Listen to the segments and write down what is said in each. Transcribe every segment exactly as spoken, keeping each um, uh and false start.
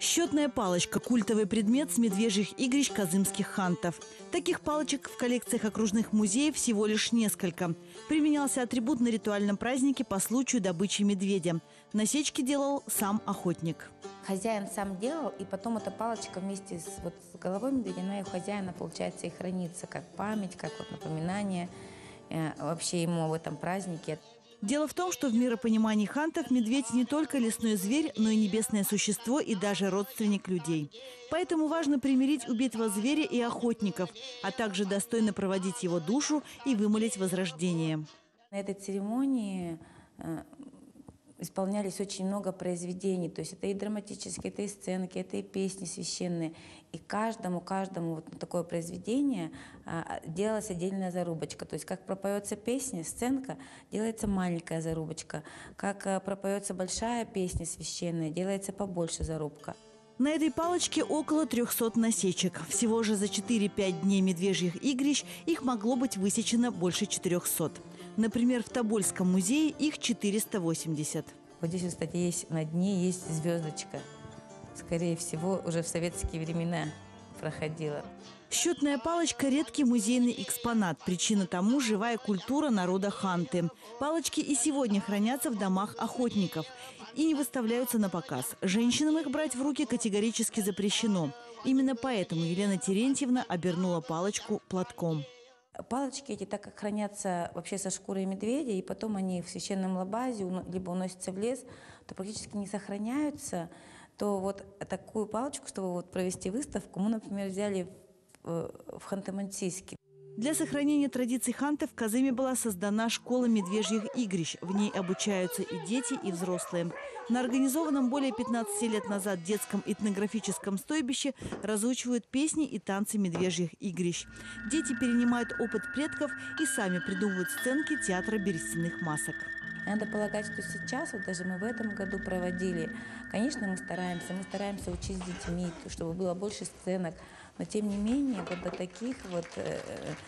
Счетная палочка – культовый предмет с медвежьих игрищ казымских хантов. Таких палочек в коллекциях окружных музеев всего лишь несколько. Применялся атрибут на ритуальном празднике по случаю добычи медведя. Насечки делал сам охотник. Хозяин сам делал, и потом эта палочка вместе с, вот, с головой медведя, она и у хозяина, получается, и хранится как память, как вот напоминание э, вообще ему об этом празднике. Дело в том, что в миропонимании хантов медведь не только лесной зверь, но и небесное существо и даже родственник людей. Поэтому важно примирить убитого зверя и охотников, а также достойно проводить его душу и вымолить возрождение. На этой церемонии э, исполнялись очень много произведений, то есть это и драматические, это и сценки, это и песни священные. И каждому, каждому вот такое произведение а, делалась отдельная зарубочка. То есть как пропоется песня, сценка, делается маленькая зарубочка. Как а, пропоется большая песня священная, делается побольше зарубка. На этой палочке около трёхсот насечек. Всего же за четыре-пять дней медвежьих игрищ их могло быть высечено больше четырёхсот. Например, в Тобольском музее их четыреста восемьдесят. Вот здесь, кстати, есть на дне есть звездочка. Скорее всего, уже в советские времена проходила. Счетная палочка – редкий музейный экспонат. Причина тому – живая культура народа ханты. Палочки и сегодня хранятся в домах охотников и не выставляются на показ. Женщинам их брать в руки категорически запрещено. Именно поэтому Елена Терентьевна обернула палочку платком. Палочки эти, так как хранятся вообще со шкурой медведя, и потом они в священном лабазе либо уносятся в лес, то практически не сохраняются, то вот такую палочку, чтобы вот провести выставку, мы, например, взяли в, в Ханты-Мансийске. Для сохранения традиций хантов в Казыме была создана школа медвежьих игрищ. В ней обучаются и дети, и взрослые. На организованном более пятнадцати лет назад детском этнографическом стойбище разучивают песни и танцы медвежьих игрищ. Дети перенимают опыт предков и сами придумывают сценки театра берестяных масок. Надо полагать, что сейчас, вот даже мы в этом году проводили, конечно, мы стараемся, мы стараемся учить с детьми, чтобы было больше сценок, но тем не менее вот до таких вот э,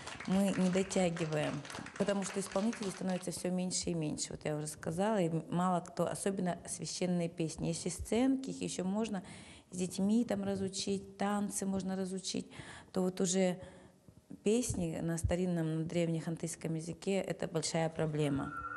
мы не дотягиваем, потому что исполнителей становится все меньше и меньше, вот я уже сказала, и мало кто, особенно священные песни. Если сценки, их еще можно с детьми там разучить, танцы можно разучить, то вот уже песни на старинном, на древнехантыйском языке – это большая проблема.